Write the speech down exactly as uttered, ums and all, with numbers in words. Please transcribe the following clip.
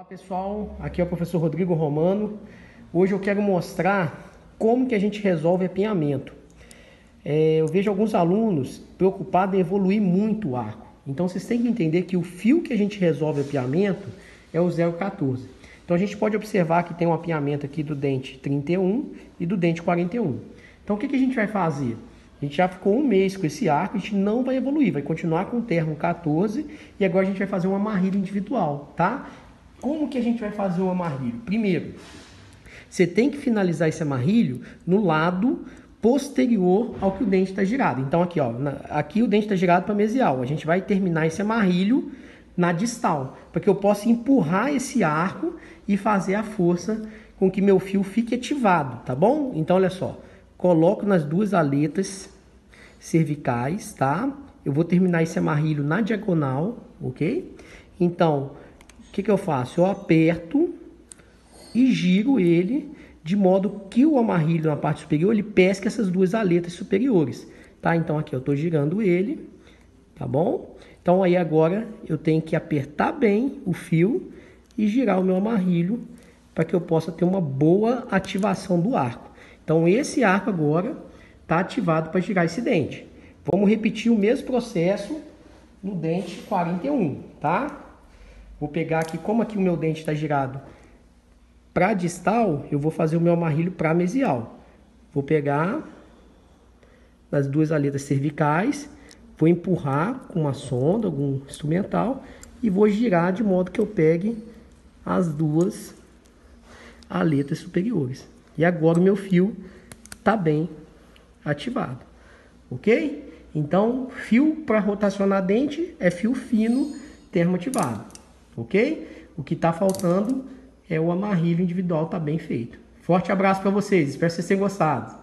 Olá pessoal, aqui é o professor Rodrigo Romano. Hoje eu quero mostrar como que a gente resolve apinhamento. É, eu vejo alguns alunos preocupados em evoluir muito o arco. Então vocês têm que entender que o fio que a gente resolve apinhamento é o zero quatorze. Então a gente pode observar que tem um apinhamento aqui do dente trinta e um e do dente quarenta e um. Então o que que a gente vai fazer? A gente já ficou um mês com esse arco, a gente não vai evoluir, vai continuar com o termo quatorze e agora a gente vai fazer uma amarrilha individual, tá? Como que a gente vai fazer o amarrilho? Primeiro, você tem que finalizar esse amarrilho no lado posterior ao que o dente está girado. Então aqui, ó, aqui o dente está girado para mesial. A gente vai terminar esse amarrilho na distal, para que eu possa empurrar esse arco e fazer a força com que meu fio fique ativado, tá bom? Então olha só, coloco nas duas aletas cervicais, tá? Eu vou terminar esse amarrilho na diagonal, ok? Então, o que que eu faço? Eu aperto e giro ele de modo que o amarrilho na parte superior ele pesque essas duas aletas superiores, tá? Então aqui eu estou girando ele, tá bom? Então aí agora eu tenho que apertar bem o fio e girar o meu amarrilho para que eu possa ter uma boa ativação do arco. Então esse arco agora está ativado para girar esse dente. Vamos repetir o mesmo processo no dente quarenta e um, tá? Vou pegar aqui, como aqui o meu dente está girado para distal, eu vou fazer o meu amarrilho para mesial. Vou pegar as duas aletas cervicais, vou empurrar com uma sonda, algum instrumental, e vou girar de modo que eu pegue as duas aletas superiores. E agora o meu fio está bem ativado, ok? Então, fio para rotacionar dente é fio fino termoativado, ok? O que está faltando é o amarrilho individual, tá bem feito. Forte abraço para vocês, espero que vocês tenham gostado.